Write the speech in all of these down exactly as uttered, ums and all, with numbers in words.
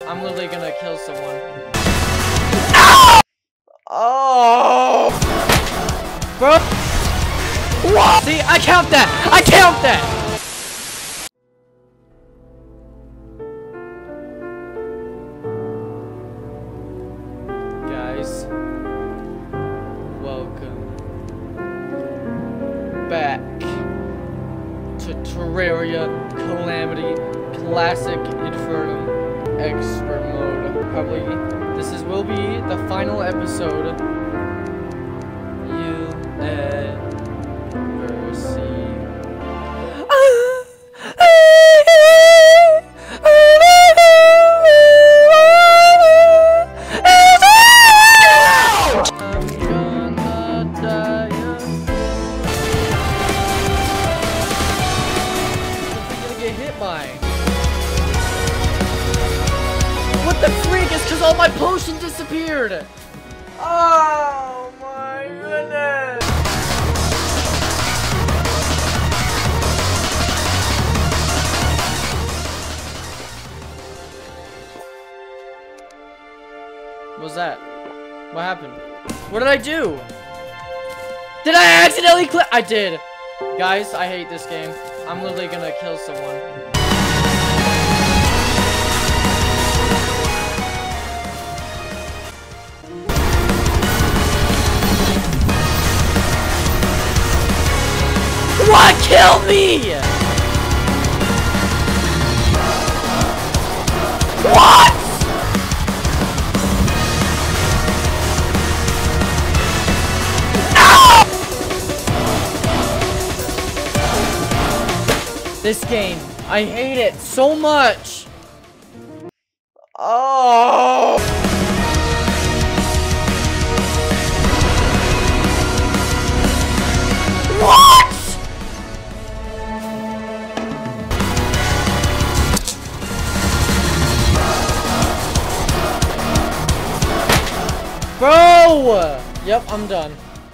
I'm literally gonna kill someone. Ow! Oh! Bro! What? See, I count that! I count that! Guys, welcome back to Terraria Calamity Classic Infernum Expert Mode. Probably this is will be the final episode. You ever see? I'm gonna die. What's he gonna get hit by? What the freak? It's because all my potion disappeared! Oh my goodness! What was that? What happened? What did I do? Did I accidentally click? I did! Guys, I hate this game. I'm literally gonna kill someone. What killed me? What? Ow! This game, I hate it so much. Oh. What? Bro! Yep, I'm done.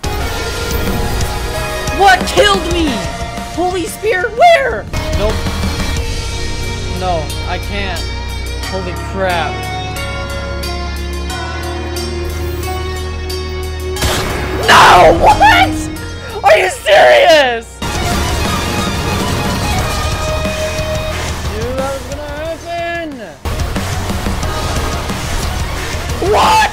What killed me? Holy Spear, where? Nope. No, I can't. Holy crap. No! What? Are you serious? Dude, that was gonna happen. What?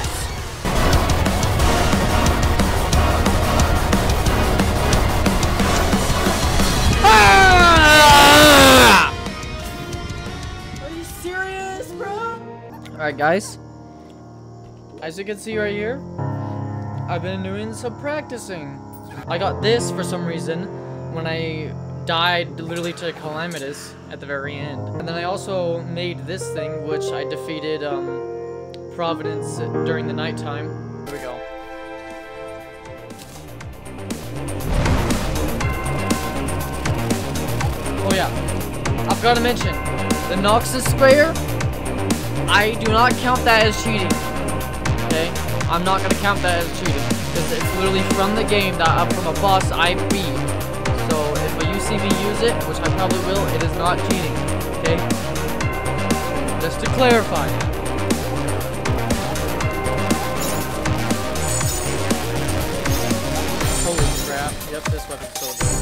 Alright guys, as you can see right here, I've been doing some practicing. I got this for some reason when I died literally to Calamitous at the very end. And then I also made this thing which I defeated um, Providence during the nighttime. Here we go. Oh yeah, I've got to mention, the Noxus Sprayer, I do not count that as cheating, okay? I'm not gonna count that as cheating, because it's literally from the game, that uh, from a boss I beat. So, if you see me use it, which I probably will, it is not cheating, okay? Just to clarify. Holy crap, yep, this weapon's so good.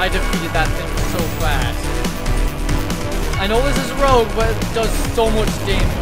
I defeated that thing so fast. I know this is rogue, but it does so much damage.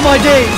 my days!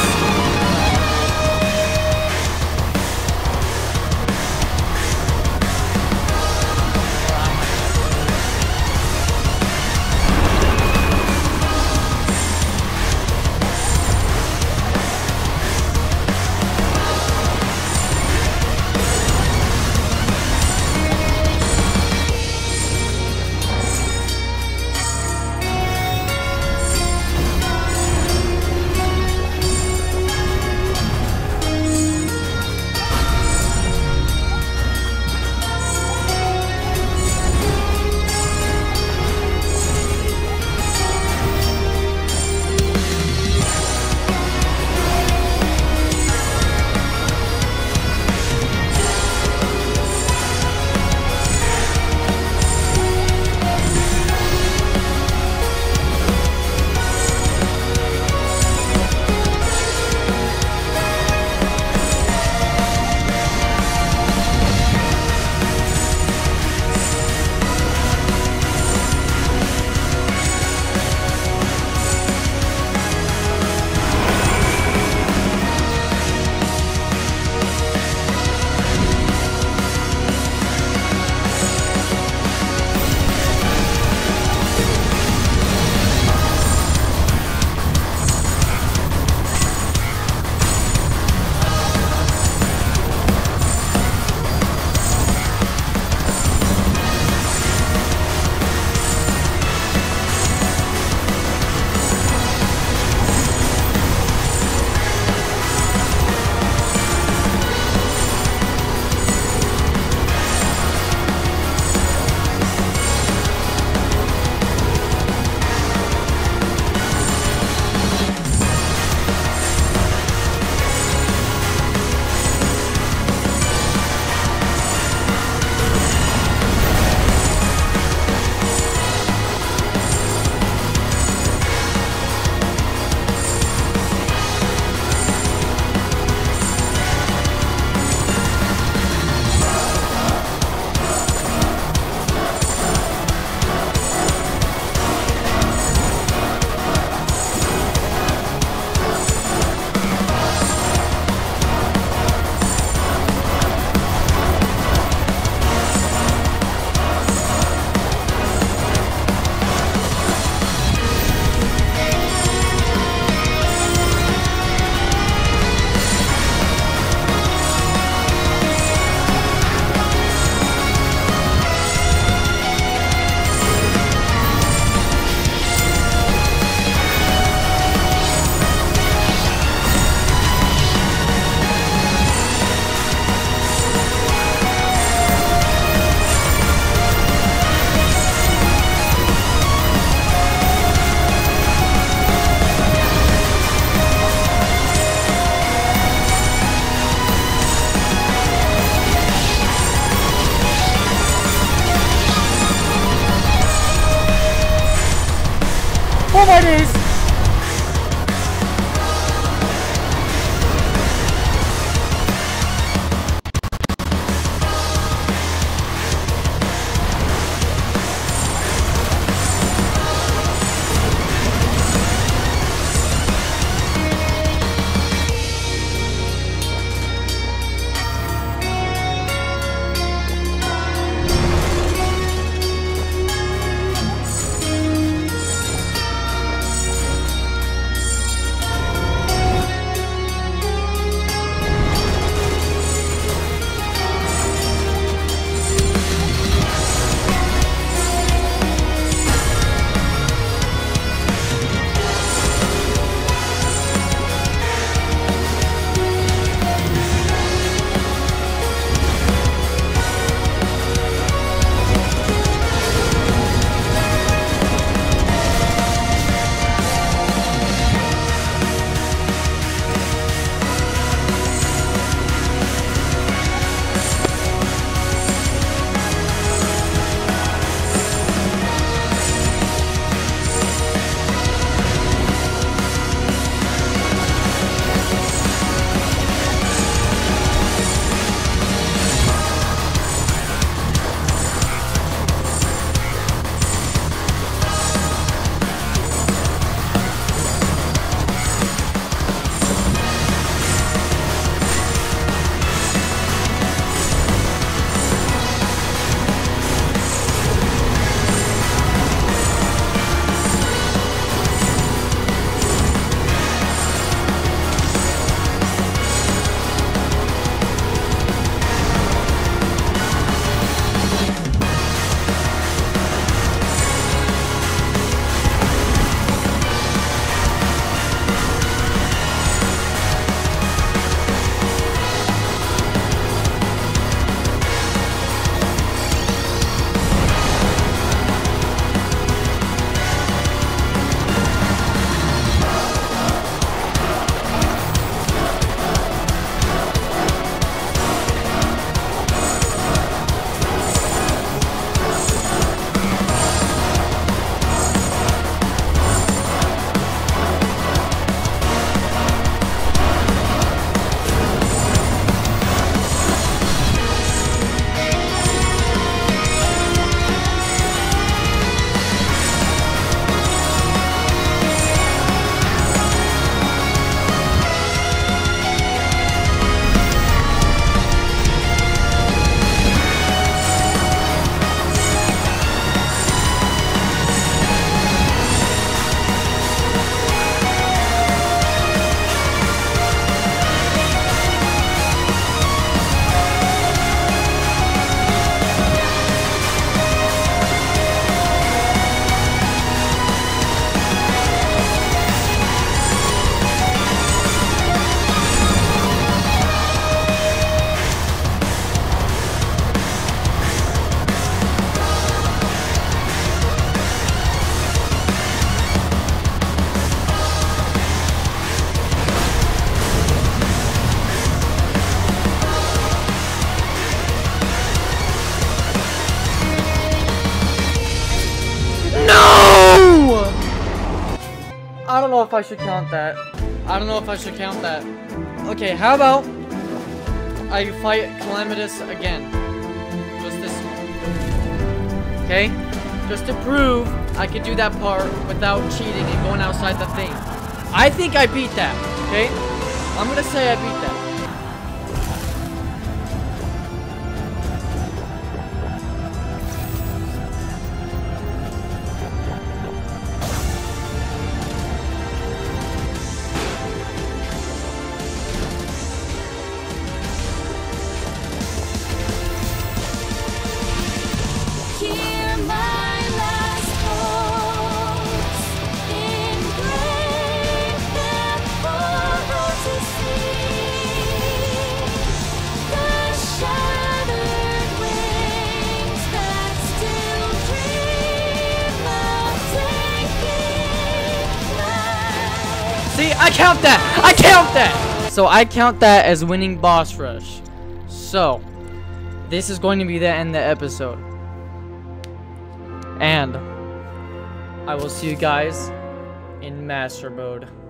Oh my days! know if I should count that. I don't know if I should count that. Okay, how about I fight Calamitous again? Just this one. Okay? Just to prove I could do that part without cheating and going outside the thing. I think I beat that, okay? I'm gonna say I beat that. See, I count that! I count that! So I count that as winning boss rush. So, this is going to be the end of the episode. And I will see you guys in master mode.